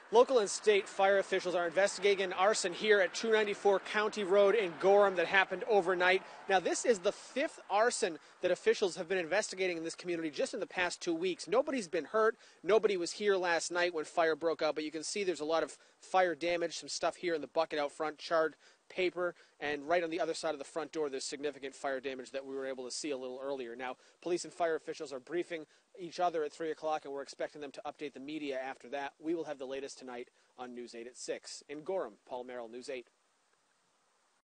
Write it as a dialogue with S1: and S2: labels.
S1: Local and state fire officials are investigating an arson here at 294 County Road in Gorham that happened overnight. Now, this is the fifth arson that officials have been investigating in this community just in the past 2 weeks. Nobody's been hurt. Nobody was here last night when fire broke out, but you can see there's a lot of fire damage, some stuff here in the bucket out front, charred paper, and right on the other side of the front door there's significant fire damage that we were able to see a little earlier. Now, police and fire officials are briefing each other at 3 o'clock, and we're expecting them to update the media after that. We will have the latest tonight on News 8 at 6. In Gorham, Paul Merrill, News 8.